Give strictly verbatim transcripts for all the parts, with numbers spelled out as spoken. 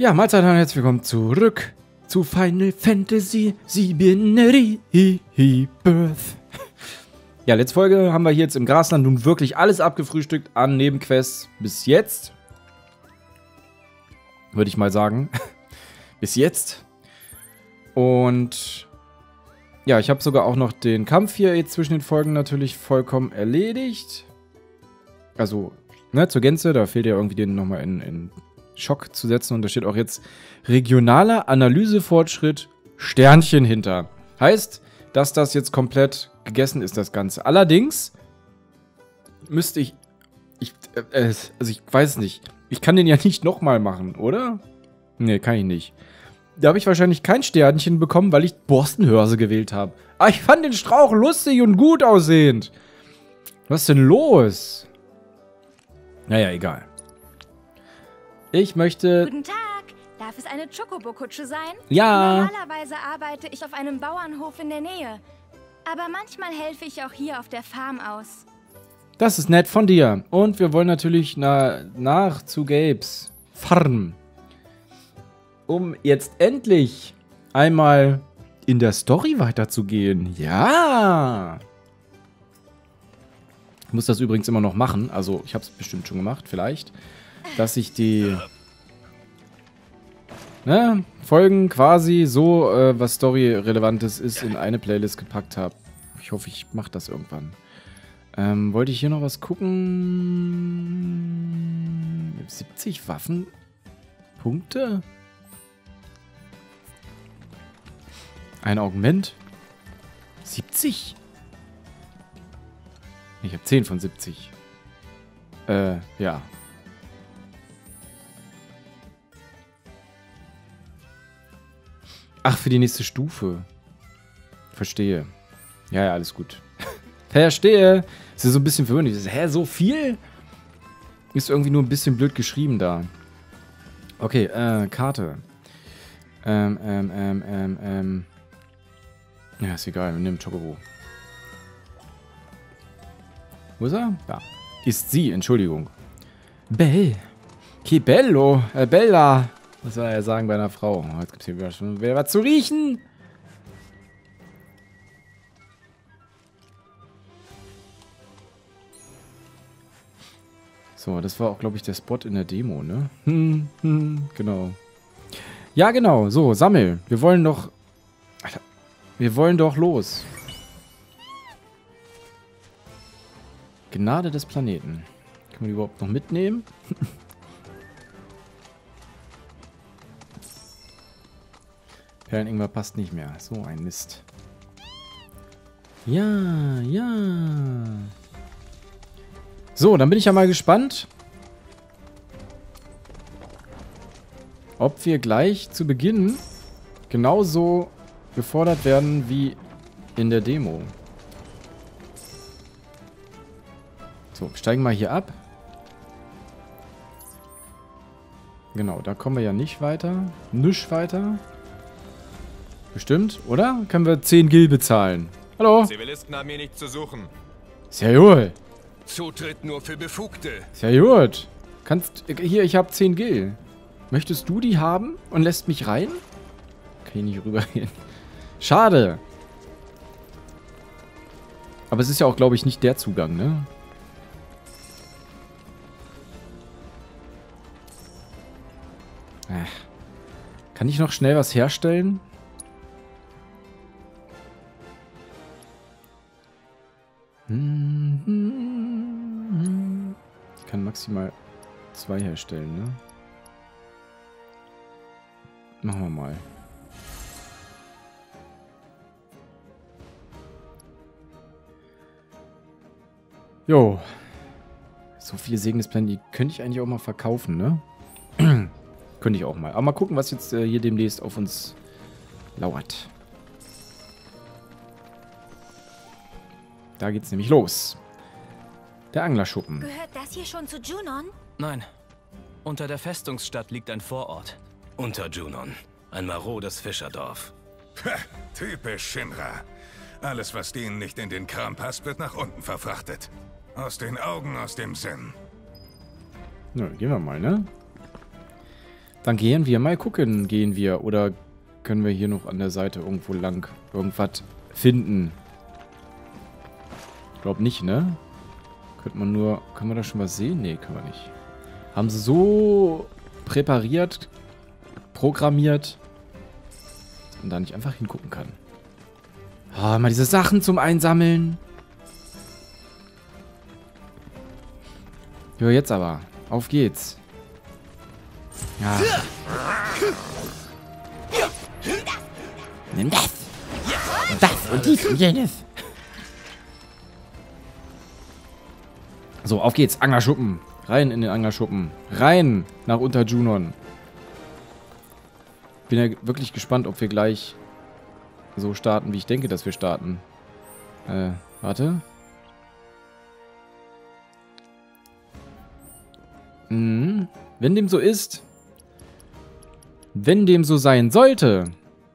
Ja, Mahlzeit und herzlich willkommen zurück zu Final Fantasy sieben Rebirth. Ja, letzte Folge haben wir hier jetzt im Grasland nun wirklich alles abgefrühstückt an Nebenquests bis jetzt. Würde ich mal sagen. Bis jetzt. Und ja, ich habe sogar auch noch den Kampf hier jetzt zwischen den Folgen natürlich vollkommen erledigt. Also, ne, zur Gänze, da fehlt ja irgendwie den nochmal in, in Schock zu setzen. Und da steht auch jetzt regionaler Analysefortschritt Sternchen hinter. Heißt, dass das jetzt komplett gegessen ist, das Ganze. Allerdings müsste ich, ich äh, also ich weiß nicht, ich kann den ja nicht nochmal machen, oder? Nee, kann ich nicht. Da habe ich wahrscheinlich kein Sternchen bekommen, weil ich Borstenhörse gewählt habe. Aber ich fand den Strauch lustig und gut aussehend. Was ist denn los? Naja, egal. Ich möchte... Guten Tag. Darf es eine Chocobo-Kutsche sein? Ja. Normalerweise arbeite ich auf einem Bauernhof in der Nähe. Aber manchmal helfe ich auch hier auf der Farm aus. Das ist nett von dir. Und wir wollen natürlich na, nach zu Gabes Farm. Um jetzt endlich einmal in der Story weiterzugehen. Ja. Ich muss das übrigens immer noch machen. Also, ich habe es bestimmt schon gemacht, vielleicht. Dass ich die ne, Folgen quasi so, äh, was Story-Relevantes ist, in eine Playlist gepackt habe. Ich hoffe, ich mache das irgendwann. Ähm, wollte ich hier noch was gucken? siebzig Waffenpunkte? Ein Augment? siebzig? Ich habe zehn von siebzig. Äh, ja. Ach, für die nächste Stufe. Verstehe. Ja, ja, alles gut. Verstehe. Das ist so ein bisschen verwirrend. Hä, so viel? Ist irgendwie nur ein bisschen blöd geschrieben da. Okay, äh, Karte. Ähm, ähm, ähm, ähm, ähm. Ja, ist egal, wir nehmen Chocobo. Wo ist er? Da. Ist sie, Entschuldigung. Bell. Che bello. Äh, Bella. Was soll er ja sagen bei einer Frau? Oh, jetzt gibt es hier wieder schon wieder was zu riechen. So, das war auch, glaube ich, der Spot in der Demo, ne? Hm, hm, genau. Ja, genau. So, sammel. Wir wollen doch... Alter, wir wollen doch los. Gnade des Planeten. Können wir die überhaupt noch mitnehmen? Perleningwer passt nicht mehr. So ein Mist. Ja, ja. So, dann bin ich ja mal gespannt, ob wir gleich zu Beginn genauso gefordert werden wie in der Demo. So, steigen wir hier ab. Genau, da kommen wir ja nicht weiter. Nicht weiter. Bestimmt, oder? Können wir zehn Gil bezahlen? Hallo? Zivilisten haben hier nichts zu suchen. Sehr gut. Zutritt nur für Befugte. Sehr gut. Kannst... Hier, ich habe zehn Gil. Möchtest du die haben und lässt mich rein? Kann ich nicht rübergehen. Schade. Aber es ist ja auch, glaube ich, nicht der Zugang, ne? Ach. Kann ich noch schnell was herstellen? Ich kann maximal zwei herstellen, ne? Machen wir mal. Jo. So viele Segnispläne, die könnte ich eigentlich auch mal verkaufen, ne? Könnte ich auch mal. Aber mal gucken, was jetzt äh, hier demnächst auf uns lauert. Da geht's nämlich los. Der Anglerschuppen. Gehört das hier schon zu Junon? Nein. Unter der Festungsstadt liegt ein Vorort. Unter Junon. Ein marodes Fischerdorf. Pah, typisch Shinra. Alles, was denen nicht in den Kram passt, wird nach unten verfrachtet. Aus den Augen, aus dem Sinn. Na, gehen wir mal, ne? Dann gehen wir mal gucken, gehen wir. Oder können wir hier noch an der Seite irgendwo lang irgendwas finden? Ich glaube nicht, ne? Könnte man nur... Können wir das schon was sehen? Nee, können wir nicht. Haben sie so präpariert, programmiert, dass man da nicht einfach hingucken kann. Ah, mal diese Sachen zum Einsammeln. Ja, jetzt aber. Auf geht's. Ja. Nimm das. Und das und dies und jenes. So, auf geht's. Anglerschuppen. Rein in den Anglerschuppen. Rein nach Unterjunon. Bin ja wirklich gespannt, ob wir gleich so starten, wie ich denke, dass wir starten. Äh, warte. Mhm. Wenn dem so ist, wenn dem so sein sollte,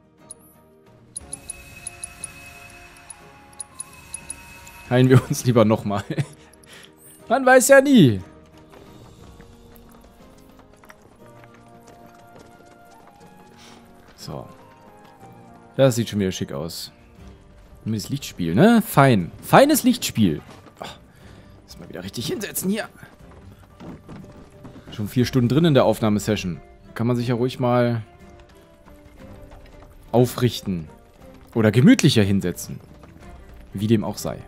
heilen wir uns lieber nochmal. Man weiß ja nie. So. Das sieht schon wieder schick aus. Nur das Lichtspiel, ne? Fein. Feines Lichtspiel. Oh, muss mal wieder richtig hinsetzen hier. Schon vier Stunden drin in der Aufnahmesession. Kann man sich ja ruhig mal aufrichten. Oder gemütlicher hinsetzen. Wie dem auch sei.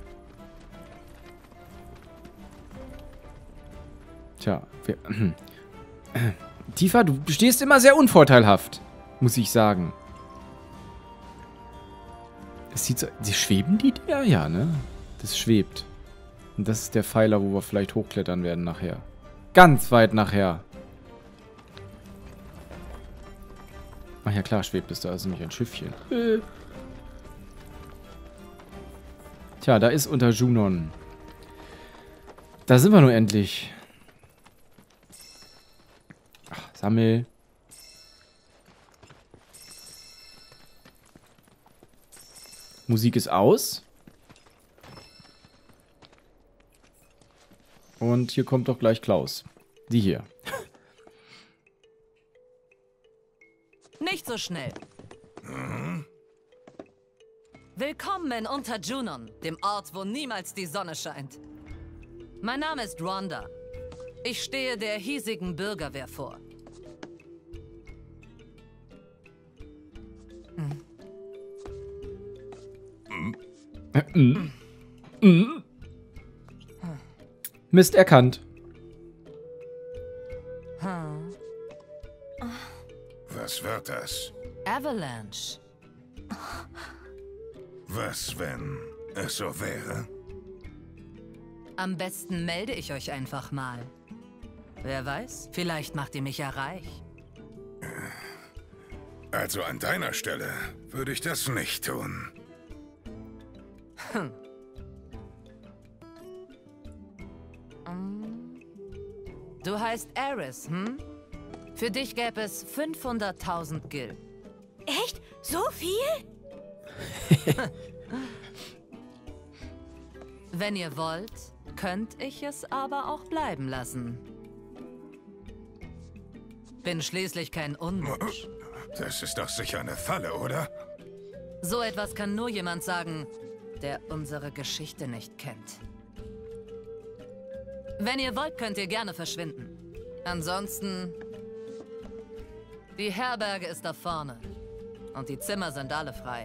Tja. Wir, äh, Tifa, du stehst immer sehr unvorteilhaft. Muss ich sagen. Es sieht so... Sie schweben die Dinger? Ja, ne? Das schwebt. Und das ist der Pfeiler, wo wir vielleicht hochklettern werden nachher. Ganz weit nachher. Ach ja, klar, schwebt es da. Also nicht ein Schiffchen. Äh. Tja, da ist Unterjunon. Da sind wir nun endlich. Ach, sammel. Musik ist aus. Und hier kommt doch gleich Klaus. Die hier. Nicht so schnell. Mhm. Willkommen in Unterjunon, dem Ort, wo niemals die Sonne scheint. Mein Name ist Rhonda. Ich stehe der hiesigen Bürgerwehr vor. Hm. Mhm. Mhm. Mist erkannt. Hm. Was wird das? Avalanche. Was, wenn es so wäre? Am besten melde ich euch einfach mal. Wer weiß, vielleicht macht ihr mich ja reich. Also an deiner Stelle würde ich das nicht tun. Hm. Du heißt Aris, hm? Für dich gäbe es fünfhunderttausend Gil. Echt? So viel? Wenn ihr wollt, könnt ich es aber auch bleiben lassen. Bin schließlich kein Unmensch. Das ist doch sicher eine Falle, oder? So etwas kann nur jemand sagen, der unsere Geschichte nicht kennt. Wenn ihr wollt, könnt ihr gerne verschwinden. Ansonsten... Die Herberge ist da vorne. Und die Zimmer sind alle frei.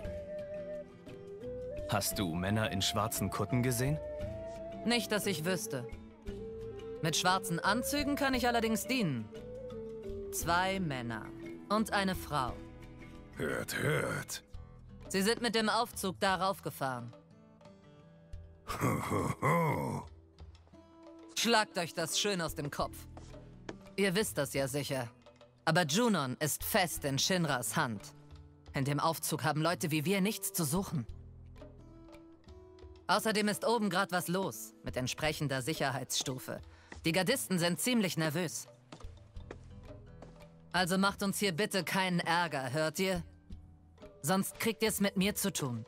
Hast du Männer in schwarzen Kutten gesehen? Nicht, dass ich wüsste. Mit schwarzen Anzügen kann ich allerdings dienen. Zwei Männer und eine Frau. Hört, hört. Sie sind mit dem Aufzug darauf gefahren. Ho, ho, ho. Schlagt euch das schön aus dem Kopf. Ihr wisst das ja sicher. Aber Junon ist fest in Shinras Hand. In dem Aufzug haben Leute wie wir nichts zu suchen. Außerdem ist oben gerade was los, mit entsprechender Sicherheitsstufe. Die Gardisten sind ziemlich nervös. Also macht uns hier bitte keinen Ärger, hört ihr? Sonst kriegt ihr es mit mir zu tun.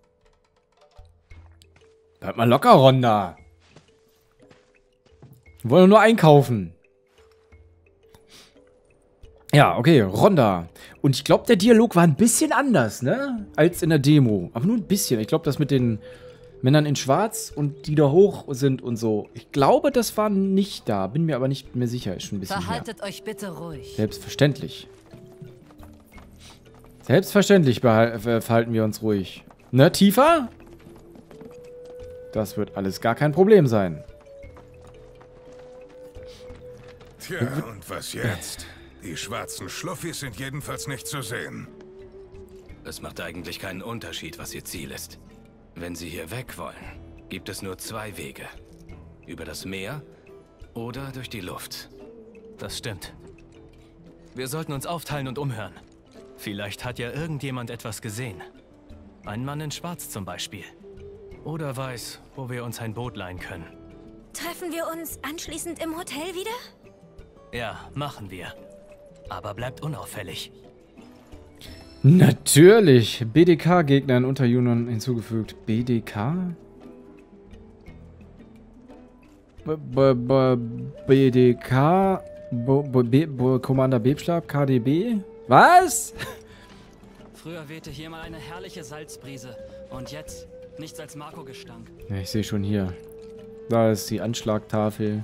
Bleib mal locker, Rhonda. Wir wollen nur einkaufen. Ja, okay, Rhonda. Und ich glaube, der Dialog war ein bisschen anders, ne? Als in der Demo. Aber nur ein bisschen. Ich glaube, das mit den Männern in Schwarz und die da hoch sind und so. Ich glaube, das war nicht da. Bin mir aber nicht mehr sicher. Ist schon ein bisschen Verhaltet her. euch bitte ruhig. Selbstverständlich. Selbstverständlich behal- verhalten wir uns ruhig. Ne, Tifa? Das wird alles gar kein Problem sein. Tja, und was jetzt? Die schwarzen Schluffis sind jedenfalls nicht zu sehen. Es macht eigentlich keinen Unterschied, was ihr Ziel ist. Wenn sie hier weg wollen, gibt es nur zwei Wege. Über das Meer oder durch die Luft. Das stimmt. Wir sollten uns aufteilen und umhören. Vielleicht hat ja irgendjemand etwas gesehen. Ein Mann in Schwarz zum Beispiel. Oder weiß, wo wir uns ein Boot leihen können. Treffen wir uns anschließend im Hotel wieder? Ja, machen wir. Aber bleibt unauffällig. Natürlich. B D K-Gegner in Unterunion hinzugefügt. B D K? B -b -b B D K? B B B Commander Bebstab? K D B? Was? Früher wehte hier mal eine herrliche Salzbrise. Und jetzt nichts als Marco-Gestank. Ja, ich sehe schon hier. Da ist die Anschlagtafel.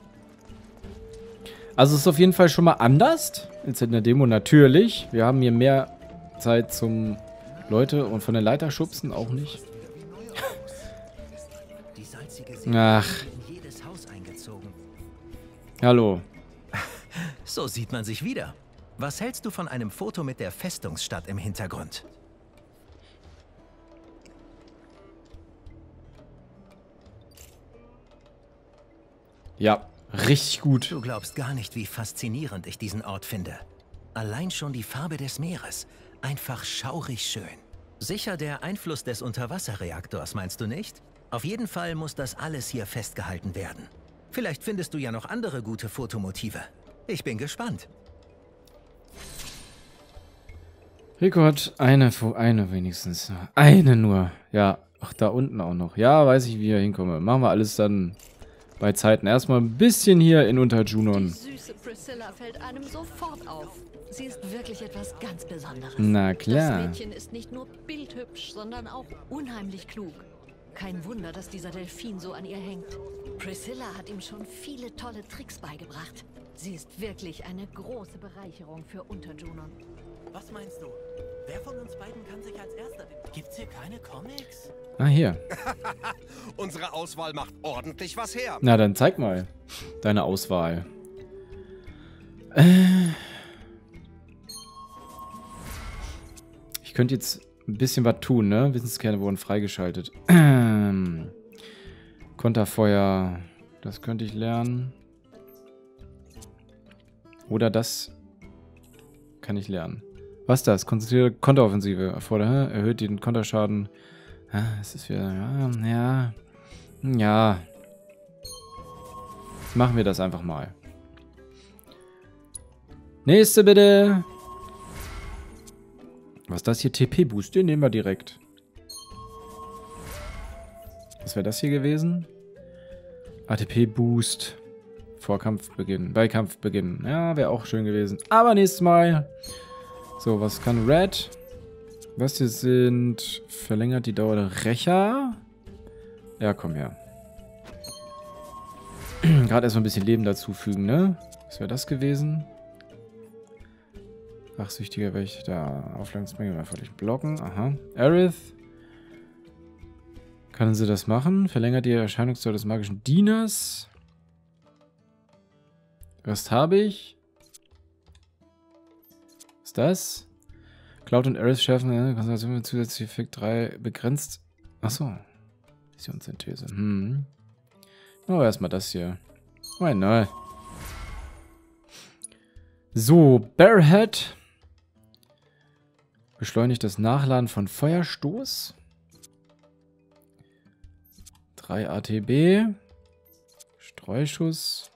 Also es ist auf jeden Fall schon mal anders als in der Demo, natürlich. Wir haben hier mehr Zeit zum Leute und von der Leiter schubsen auch nicht. Ach. Hallo. So sieht man sich wieder. Was hältst du von einem Foto mit der Festungsstadt im Hintergrund? Ja, richtig gut. Du glaubst gar nicht, wie faszinierend ich diesen Ort finde. Allein schon die Farbe des Meeres. Einfach schaurig schön. Sicher der Einfluss des Unterwasserreaktors, meinst du nicht? Auf jeden Fall muss das alles hier festgehalten werden. Vielleicht findest du ja noch andere gute Fotomotive. Ich bin gespannt. Rico hat eine, eine wenigstens. Eine nur. Ja, ach, da unten auch noch. Ja, weiß ich, wie ich hinkomme. Machen wir alles dann bei Zeiten. Erstmal ein bisschen hier in Unterjunon. Die süße Priscilla fällt einem sofort auf. Sie ist wirklich etwas ganz Besonderes. Na klar. Das Mädchen ist nicht nur bildhübsch, sondern auch unheimlich klug. Kein Wunder, dass dieser Delfin so an ihr hängt. Priscilla hat ihm schon viele tolle Tricks beigebracht. Sie ist wirklich eine große Bereicherung für Unterjunon. Was meinst du? Wer von uns beiden kann sich als Erster... Gibt's hier keine Comics? Ah, hier. Unsere Auswahl macht ordentlich was her. Na, dann zeig mal deine Auswahl. Äh... Ich könnte jetzt ein bisschen was tun, ne? Wissenskerne wurden freigeschaltet. Ähm, Konterfeuer. Das könnte ich lernen. Oder das kann ich lernen. Was ist das? Konzentrierte Konteroffensive. Erfordert, erhöht den Konterschaden. Ah, es ist wieder... Ja, ja. Ja. Machen wir das einfach mal. Nächste bitte. Was ist das hier? T P-Boost, den nehmen wir direkt. Was wäre das hier gewesen? A T P-Boost. Vor Kampfbeginn. Bei Kampfbeginn. Ja, wäre auch schön gewesen. Aber nächstes Mal. So, was kann Red? Was hier sind... Verlängert die Dauer der Rächer. Ja, komm her. Gerade erstmal ein bisschen Leben dazufügen, ne? Was wäre das gewesen? Rachsüchtiger Wächter. Auflagensmenge einfach durch Blocken. Aha. Aerith. Kann sie das machen? Verlängert die Erscheinungsdauer des magischen Dieners. Was habe ich? Was ist das? Cloud und Aerith schärfen. Ne? Konzentration mit zusätzlich Effekt drei begrenzt. Achso. Visionssynthese. Hm. Oh, erstmal das hier. Oh nein. So, Bearhead. Beschleunigt das Nachladen von Feuerstoß. drei A T B. Streuschuss.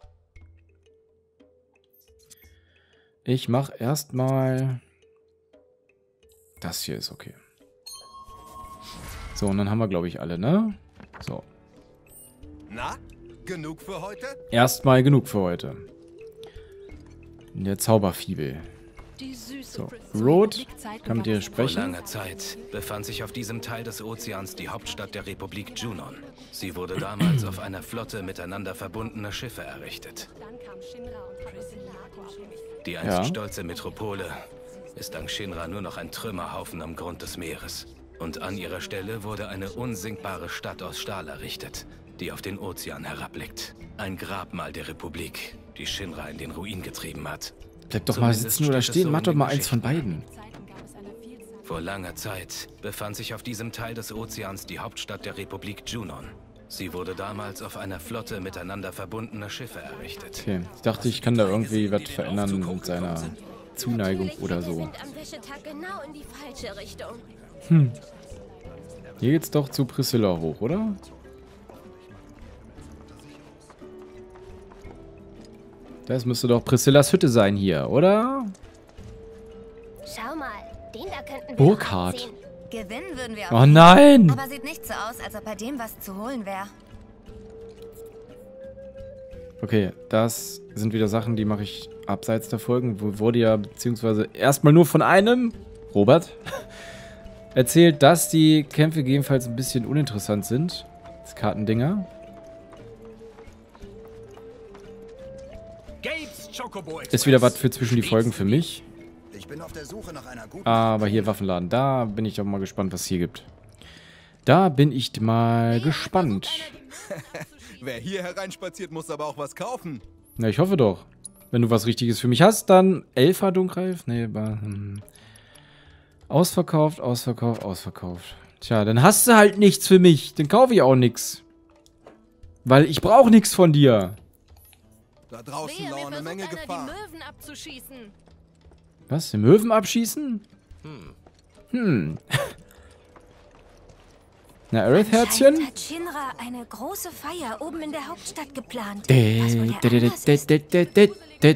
Ich mache erstmal... Das hier ist okay. So, und dann haben wir, glaube ich, alle, ne? So. Na, genug für heute? Erstmal genug für heute. Der Zauberfibel. Die süße So, Priscilla Road, blickt Zeit kann mit dir gewachsen. Vor sprechen. langer Zeit befand sich auf diesem Teil des Ozeans die Hauptstadt der Republik Junon. Sie wurde damals auf einer Flotte miteinander verbundener Schiffe errichtet. Dann kam Shinra und Priscilla. Die einst Ja. stolze Metropole ist dank Shinra nur noch ein Trümmerhaufen am Grund des Meeres. Und an ihrer Stelle wurde eine unsinkbare Stadt aus Stahl errichtet, die auf den Ozean herabblickt. Ein Grabmal der Republik, die Shinra in den Ruin getrieben hat. Bleib doch mal Zumindest sitzen oder steht es stehen. so Mach in doch den mal eins von Geschichten. beiden. Vor langer Zeit befand sich auf diesem Teil des Ozeans die Hauptstadt der Republik Junon. Sie wurde damals auf einer Flotte miteinander verbundener Schiffe errichtet. Okay, ich dachte, ich kann da irgendwie was verändern mit seiner Zuneigung oder so. Am Wäschetag genau in die falsche Richtung. Hm. Hier geht's doch zu Priscilla hoch, oder? Das müsste doch Priscillas Hütte sein hier, oder? Schau mal, den da könnten wir Burkhard. ziehen. Gewinnen würden wir Oh nein! Aber sieht nicht so aus, als ob bei dem was zu holen wäre. Okay, das sind wieder Sachen, die mache ich abseits der Folgen. Wo wurde ja beziehungsweise erstmal nur von einem, Robert, erzählt, dass die Kämpfe gegebenenfalls ein bisschen uninteressant sind. Das Kartendinger. Ist wieder was für zwischen die Folgen für mich. Ich bin auf der Suche nach einer guten Aber hier Waffenladen, da bin ich doch mal gespannt, was es hier gibt. Da bin ich mal gespannt. Wer hier hereinspaziert, muss aber auch was kaufen. Na, ich hoffe doch. Wenn du was Richtiges für mich hast, dann Elfer Dunkreif. Nee, aber, hm. Ausverkauft, ausverkauft, ausverkauft. Tja, dann hast du halt nichts für mich. Dann kaufe ich auch nichts. Weil ich brauche nichts von dir. Da draußen Wehe, mir lauern eine versucht Menge einer, Gefahr. die Möwen abzuschießen. Was? Den Möwen abschießen? Hm. Hm. Na, Aerith-Herzchen? Anscheinend hat Shinra eine große Feier oben in der Hauptstadt geplant. Was Dä- wohl dä- der dä- Anlass dä- ist? dä- dä- dä- dä-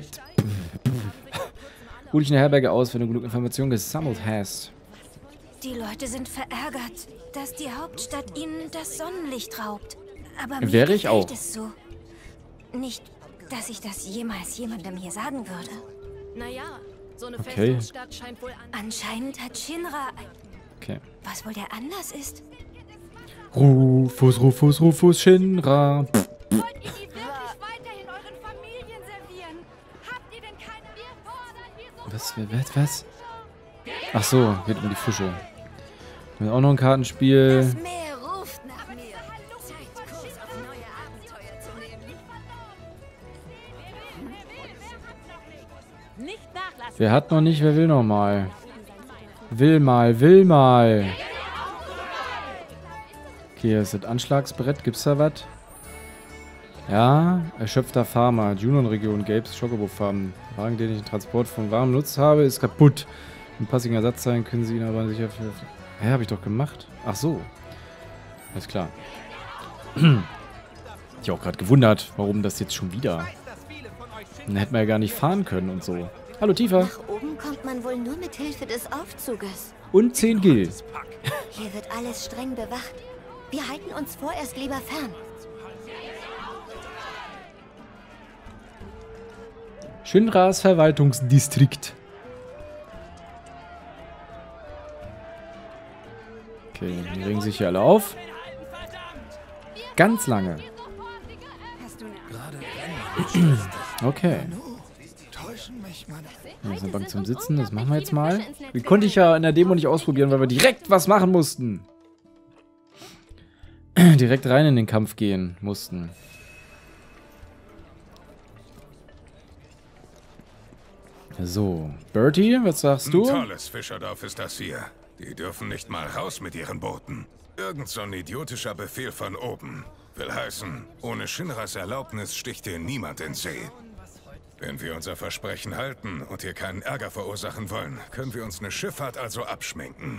Ruh dich in der Herberge aus, wenn du genug Informationen gesammelt hast. Die Leute sind verärgert, dass die Hauptstadt ihnen das Sonnenlicht raubt. Aber mir Wäre ich gefällt auch. es so. Nicht, dass ich das jemals jemandem hier sagen würde. Naja, so eine Okay. Festungsstadt scheint wohl an. Anscheinend hat Shinra ein... Okay. Was wohl der Anlass ist? Rufus, Rufus, Rufus, Shinra. Wollt ihr die wirklich weiterhin euren Familien servieren? Habt ihr denn keine... Wir fordern hier Was, was, was? Ach so, geht um die Fische. Wir haben auch noch ein Kartenspiel. Das Meer ruft nach mir. Zeit, Kurs auf neue Abenteuer zu nehmen. Nicht nachlassen. Wer hat noch nicht, wer will noch mal? Will mal, will mal. Okay, hier ist das Anschlagsbrett. Gibt's da was? Ja, erschöpfter Farmer. Junon-Region, Gelbs Schokobo-Farm. Wagen, den ich den Transport von Waren benutzt habe, ist kaputt. Ein passiger Ersatz sein, können Sie ihn aber sicher für... Hä, hab ich doch gemacht? Ach so. Alles klar. Ich auch gerade gewundert, warum das jetzt schon wieder... Dann hätten wir ja gar nicht fahren können und so. Hallo, Tifa. Nach oben kommt man wohl nur mit Hilfe des Aufzuges. Und zehn Gil. Hier wird alles streng bewacht. Wir halten uns vorerst lieber fern. Shinras Verwaltungsdistrikt. Okay, die regen sich hier alle auf. Ganz lange. Okay. Hier ist eine Bank zum Sitzen, das machen wir jetzt mal. Die konnte ich ja in der Demo nicht ausprobieren, weil wir direkt was machen mussten. Direkt rein in den Kampf gehen mussten. So, Bertie, was sagst du? Ein tolles Fischerdorf ist das hier. Die dürfen nicht mal raus mit ihren Booten. Irgend so ein idiotischer Befehl von oben. Will heißen, ohne Shinras Erlaubnis sticht hier niemand in See. Wenn wir unser Versprechen halten und hier keinen Ärger verursachen wollen, können wir uns eine Schifffahrt also abschminken.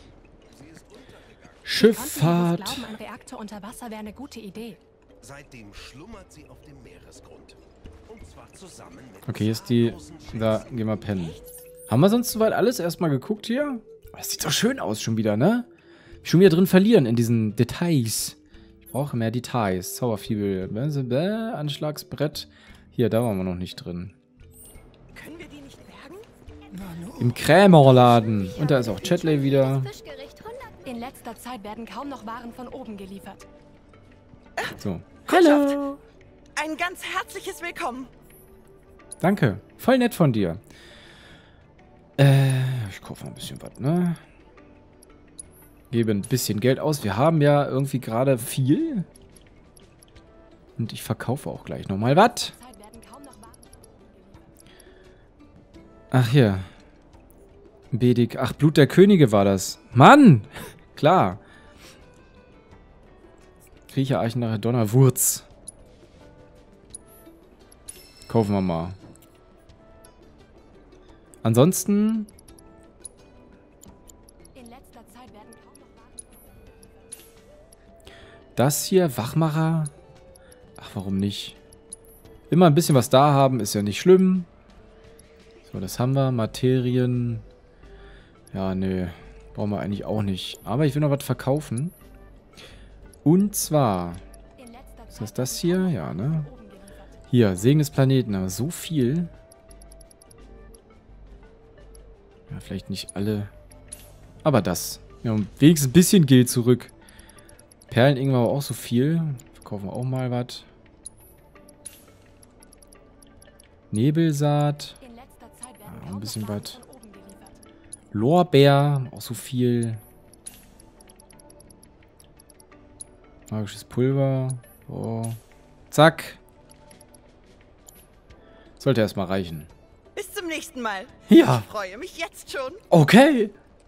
Schifffahrt. Ich glaube, ein Reaktor unter Wasser wäre eine gute Idee. Seitdem schlummert sie auf dem Meeresgrund. Und zwar zusammen mit... Okay, hier ist die... Da gehen wir pennen. Haben wir sonst soweit alles erstmal geguckt hier? Das sieht doch schön aus schon wieder, ne? Schon wieder drin verlieren in diesen Details. Ich brauche mehr Details. Zauberfibel. Anschlagsbrett. Hier, da waren wir noch nicht drin. Können wir die nicht bergen? Im Krämerladen. Und da ist auch Chatley wieder. In letzter Zeit werden kaum noch Waren von oben geliefert. So. Hallo. Ein ganz herzliches Willkommen. Danke. Voll nett von dir. Äh, ich kaufe mal ein bisschen was, ne? Gebe ein bisschen Geld aus. Wir haben ja irgendwie gerade viel. Und ich verkaufe auch gleich nochmal was. Ach hier. Bedik. Ach, Blut der Könige war das. Mann! Klar. Kriecher, Eichenlache, Donnerwurz. Kaufen wir mal. Ansonsten... Das hier, Wachmacher. Ach, warum nicht? Immer ein bisschen was da haben, ist ja nicht schlimm. So, das haben wir. Materien. Ja, nö. Brauchen wir eigentlich auch nicht. Aber ich will noch was verkaufen. Und zwar... Ist das das hier? Ja, ne? Hier, Segen des Planeten. Aber so viel. Ja, vielleicht nicht alle. Aber das. Ja, und wenigstens ein bisschen Geld zurück. Perlen irgendwann aber auch so viel. Verkaufen wir auch mal was. Nebelsaat. Ja, ein bisschen was. Lorbeer. Auch so viel. Magisches Pulver. Oh. Zack. Sollte erstmal reichen. Bis zum nächsten Mal. Ja. Ich freue mich jetzt schon. Okay.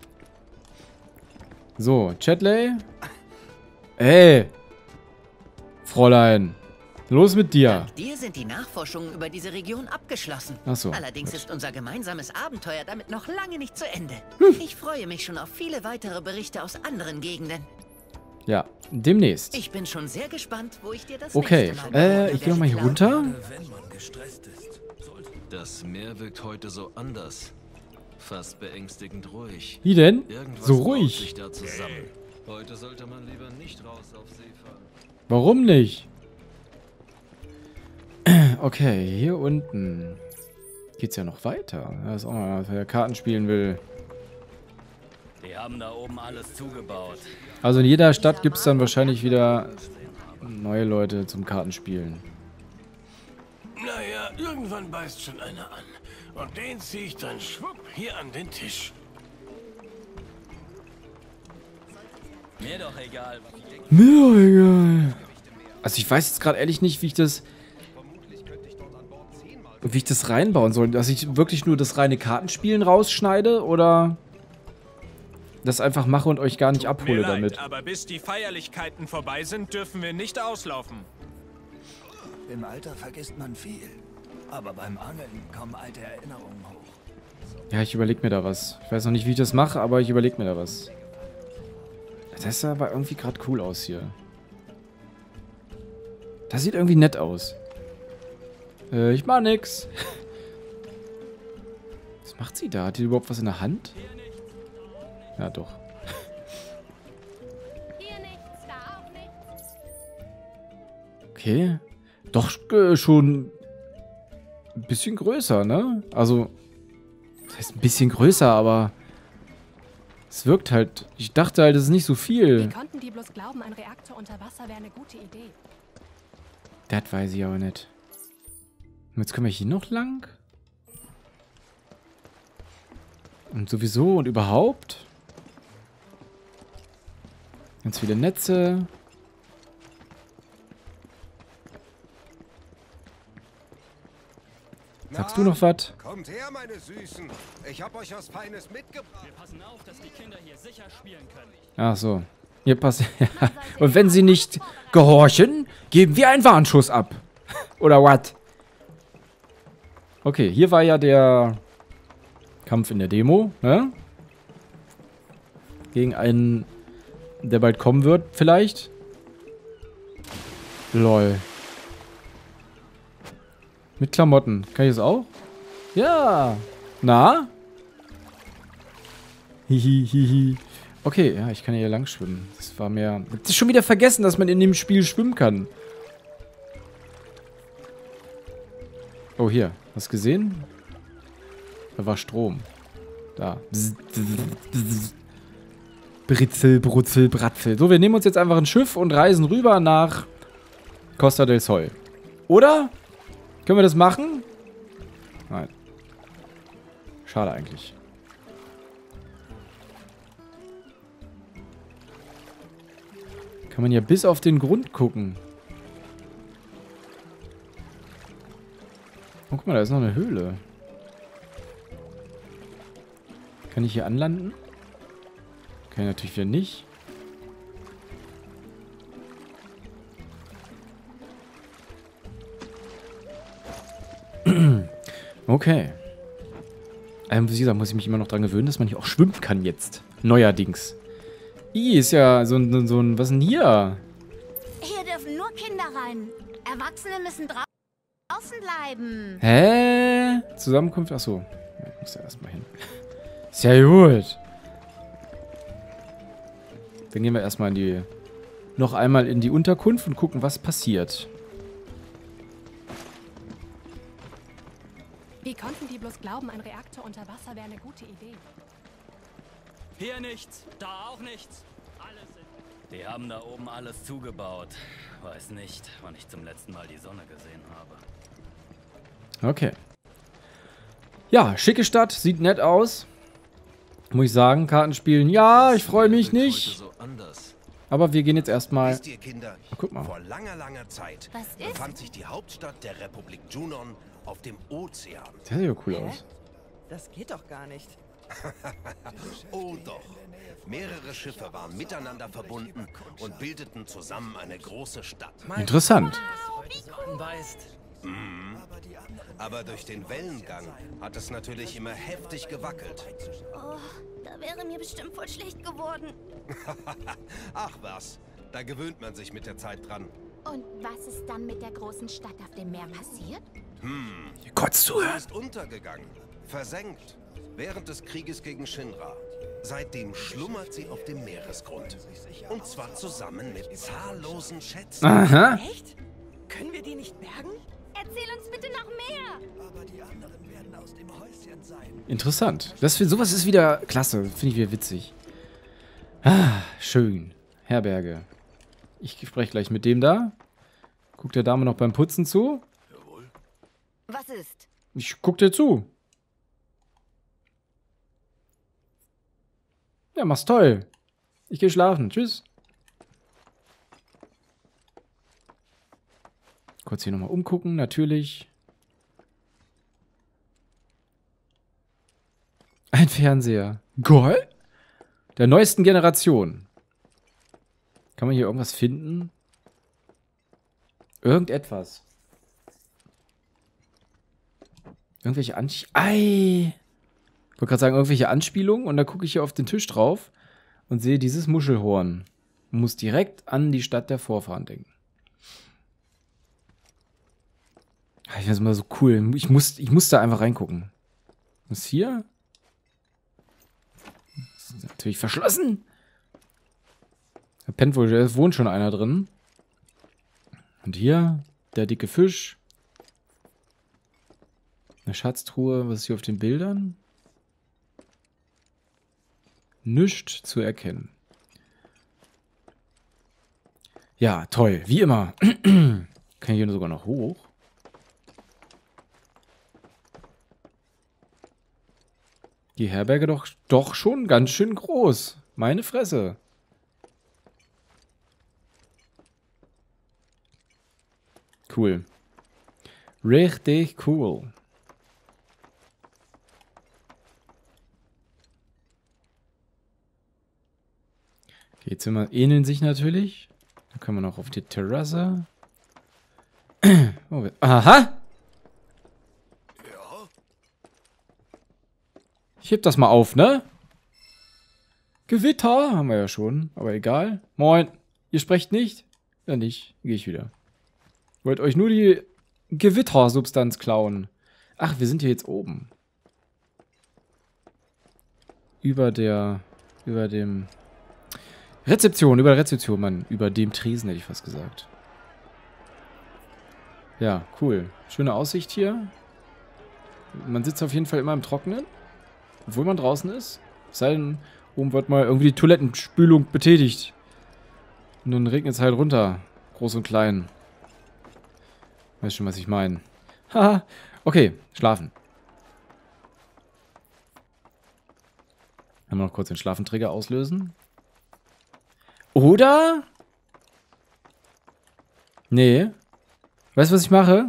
So, Chatley. Ey. Fräulein. Los mit dir. Dank dir sind die Nachforschungen über diese Region abgeschlossen. Ach so. Allerdings ist unser gemeinsames Abenteuer damit noch lange nicht zu Ende. Hm. Ich freue mich schon auf viele weitere Berichte aus anderen Gegenden. Ja, demnächst. Ich bin schon sehr gespannt, wo ich dir das Okay, nächste Mal äh, ich gehe nochmal hier runter. Wenn man gestresst ist. Das Meer wirkt heute so anders. Fast beängstigend ruhig. Wie denn? Irgendwas So baut ruhig. sich da zusammen. Heute sollte man lieber nicht raus auf See fahren. Warum nicht? Okay, hier unten geht's ja noch weiter. Da ist auch noch, wer Karten spielen will. Die haben da oben alles zugebaut. Also in jeder Stadt gibt es dann wahrscheinlich wieder neue Leute zum Kartenspielen. Naja, irgendwann beißt schon einer an. Und den ziehe ich dann schwupp hier an den Tisch. Mir doch egal. Mir doch egal. Also ich weiß jetzt gerade ehrlich nicht, wie ich das... Wie ich das reinbauen soll. Dass ich wirklich nur das reine Kartenspielen rausschneide oder... das einfach mache und euch gar nicht abhole Mir leid, damit. aber bis die Feierlichkeiten vorbei sind, dürfen wir nicht auslaufen. Im Alter vergisst man viel. Aber beim Angeln kommen alte Erinnerungen hoch. Ja, ich überlege mir da was. Ich weiß noch nicht, wie ich das mache, aber ich überlege mir da was. Das sah aber irgendwie gerade cool aus hier. Das sieht irgendwie nett aus. Äh, ich mach nix. Was macht sie da? Hat die überhaupt was in der Hand? Ja, doch. Okay. Doch äh, schon ein bisschen größer, ne? Also, das heißt ein bisschen größer, aber es wirkt halt... Ich dachte halt, es ist nicht so viel. Wie konnten die bloß glauben, ein Reaktor unter Wasser wäre eine gute Idee? Das weiß ich aber nicht. Und jetzt können wir hier noch lang? Und sowieso und überhaupt? Ganz viele Netze. Sagst du noch was? Kommt her, meine Süßen. Ich hab euch was Feines mitgebracht. Wir passen auf, dass die Kinder hier sicher spielen können. Ach so. Hier passt. Ja. Und wenn sie nicht gehorchen, geben wir einen Warnschuss ab. Oder what? Okay, hier war ja der Kampf in der Demo, ne? Gegen einen, der bald kommen wird, vielleicht. Lol. Mit Klamotten. Kann ich das auch? Ja. Na? Hihi, hihi. Okay, ja, ich kann hier lang schwimmen. Das war mir... Das ist schon wieder vergessen, dass man in dem Spiel schwimmen kann. Oh, hier. Hast du gesehen? Da war Strom. Da. Britzel, Brutzel, Bratzel. So, wir nehmen uns jetzt einfach ein Schiff und reisen rüber nach Costa del Sol. Oder? Können wir das machen? Nein. Schade eigentlich. Kann man ja bis auf den Grund gucken. Oh, guck mal, da ist noch eine Höhle. Kann ich hier anlanden? Kann ich natürlich wieder nicht. Okay. Ähm, wie gesagt, muss ich mich immer noch dran gewöhnen, dass man hier auch schwimmen kann jetzt. Neuerdings. Ih, ist ja so ein, so ein, was ist denn hier? Hier dürfen nur Kinder rein. Erwachsene müssen drau draußen bleiben. Hä? Zusammenkunft? Achso. Ja, ich muss ja erstmal hin. Sehr gut. Dann gehen wir erstmal in die, noch einmal in die Unterkunft und gucken, was passiert. Wie konnten die bloß glauben, ein Reaktor unter Wasser wäre eine gute Idee? Hier nichts, da auch nichts. Alles in... Die haben da oben alles zugebaut. Weiß nicht, wann ich zum letzten Mal die Sonne gesehen habe. Okay. Ja, schicke Stadt, sieht nett aus. Muss ich sagen, Kartenspielen, ja, ich freue mich nicht. Aber wir gehen jetzt erstmal... Wisst ihr, Kinder, oh, guck mal. Vor langer, langer Zeit befand sich die Hauptstadt der Republik Junon auf dem Ozean. Das sieht ja cool aus. Das geht doch gar nicht. Oh doch. Mehrere Schiffe waren miteinander verbunden und bildeten zusammen eine große Stadt. Interessant. Mhm. Aber durch den Wellengang hat es natürlich immer heftig gewackelt. Oh, da wäre mir bestimmt voll schlecht geworden. Ach was, da gewöhnt man sich mit der Zeit dran. Und was ist dann mit der großen Stadt auf dem Meer passiert? Hm. Kurz zuhören. Sie ist untergegangen, versenkt, während des Krieges gegen Shinra. Seitdem schlummert sie auf dem Meeresgrund. Und zwar zusammen mit zahllosen Schätzen. Aha. Echt? Können wir die nicht bergen? Erzähl uns bitte noch mehr. Aber die anderen werden aus dem Häuschen sein. Interessant. Das für sowas ist wieder klasse. Finde ich wieder witzig. Ah, schön. Herberge. Ich spreche gleich mit dem da. Guckt der Dame noch beim Putzen zu? Jawohl. Was ist? Ich guck dir zu. Ja, mach's toll. Ich gehe schlafen. Tschüss. Kurz hier nochmal umgucken, natürlich. Ein Fernseher. Geil. Der neuesten Generation. Kann man hier irgendwas finden? Irgendetwas. Irgendwelche Anspielungen? Ei! Ich wollte gerade sagen, irgendwelche Anspielungen. Und da gucke ich hier auf den Tisch drauf und sehe dieses Muschelhorn. Muss direkt an die Stadt der Vorfahren denken. Ich finde das immer so cool. Ich muss, ich muss da einfach reingucken. Was ist hier? Das ist natürlich verschlossen. Da pennt wohl, da wohnt schon einer drin. Und hier, der dicke Fisch. Eine Schatztruhe. Was ist hier auf den Bildern? Nichts zu erkennen. Ja, toll. Wie immer. Kann ich hier sogar noch hoch? Die Herberge doch, doch schon ganz schön groß. Meine Fresse. Cool. Richtig cool. Okay, die Zimmer ähneln sich natürlich. Da können wir noch auf die Terrasse. Oh, aha! Ich heb das mal auf, ne? Gewitter haben wir ja schon, aber egal. Moin, ihr sprecht nicht? Ja nicht, gehe ich wieder. Wollt euch nur die Gewittersubstanz klauen. Ach, wir sind hier jetzt oben. Über der, über dem Rezeption, über der Rezeption, Mann. Über dem Tresen hätte ich fast gesagt. Ja, cool. Schöne Aussicht hier. Man sitzt auf jeden Fall immer im Trockenen. Obwohl man draußen ist. Es sei denn, oben wird mal irgendwie die Toilettenspülung betätigt. Und dann regnet es halt runter. Groß und klein. Weißt schon, was ich meine. Haha. Okay, schlafen. Haben wir noch kurz den Schlafentrigger auslösen. Oder? Nee. Weißt du, was ich mache?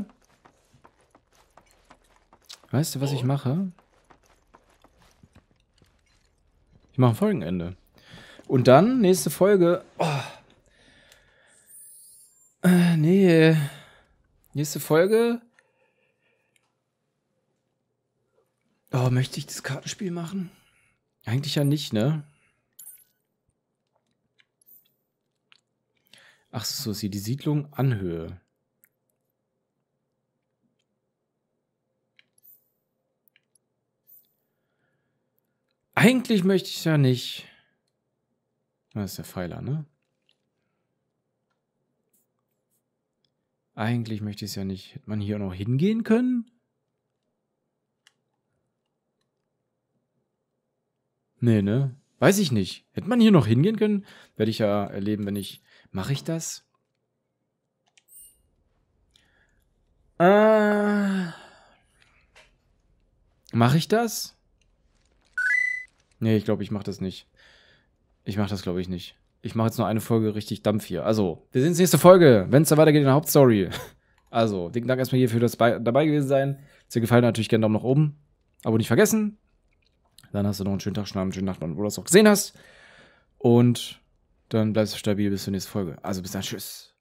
Weißt du, was ich mache? Ich mache ein Folgenende. Und dann, nächste Folge. Oh. Äh, nee. Nächste Folge. Oh, möchte ich das Kartenspiel machen? Eigentlich ja nicht, ne? Ach so, ist hier die Siedlung Anhöhe. Eigentlich möchte ich ja nicht. Das ist der Pfeiler, ne? Eigentlich möchte ich es ja nicht. Hätte man hier noch hingehen können? Nee, ne? Weiß ich nicht. Hätte man hier noch hingehen können? Werde ich ja erleben, wenn ich... Mache ich das? Äh... Mache ich das? Nee, ich glaube, ich mache das nicht. Ich mache das, glaube ich, nicht. Ich mache jetzt nur eine Folge richtig Dampf hier. Also, wir sehen uns nächste Folge, wenn es da weitergeht in der Hauptstory. Also, dicken Dank erstmal hier für das bei dabei gewesen sein. Wenn es dir gefallen hat, natürlich gerne Daumen nach oben. Abo nicht vergessen. Dann hast du noch einen schönen Tag, schönen Abend, schönen Nacht, wo du das auch gesehen hast. Und dann bleibst du stabil bis zur nächsten Folge. Also bis dann, tschüss.